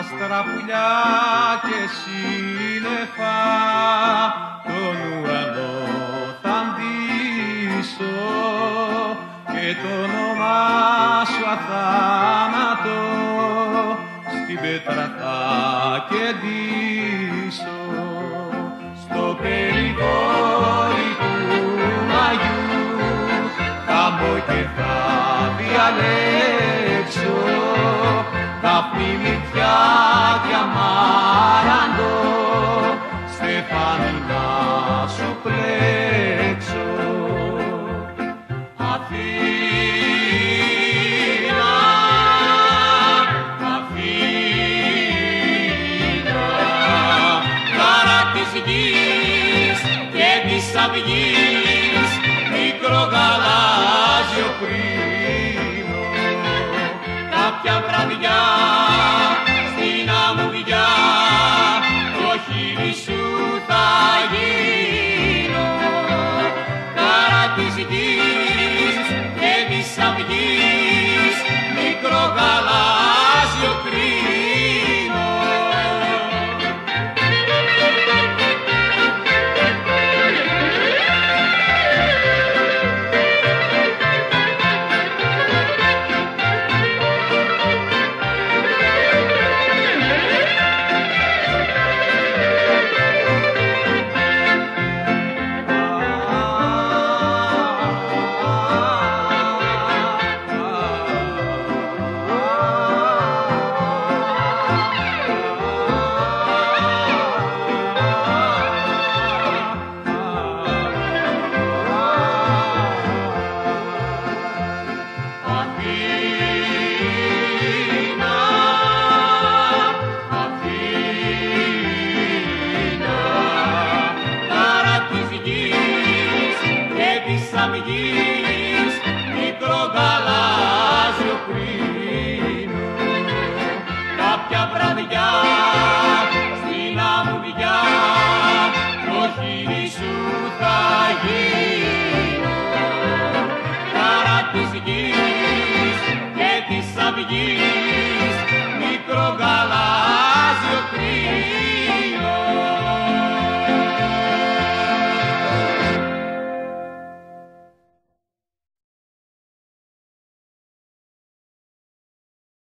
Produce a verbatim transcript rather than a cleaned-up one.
άστρα, πουλιά και σύννεφα, τον ουρανό θα ντύσω και το όνομά σου αθάνατο στην πέτρα θα κεντήσω. Στο περιβόλι του Αγιού θα μπω και θα διαλέξω καπνί, μυτιά και αμάραντο, στεφάνι να σου πλέξω. Αθήνα, Αθήνα, χαρά της γης και της αυγής, μικρό γαλάζιο κρίνο. Κάποια βραδιά στην αμμουδιά το χείλη σου θα γίνω, χαρά της γης και της αυγής, μικρό γαλάζιο κρίνο. Μικρό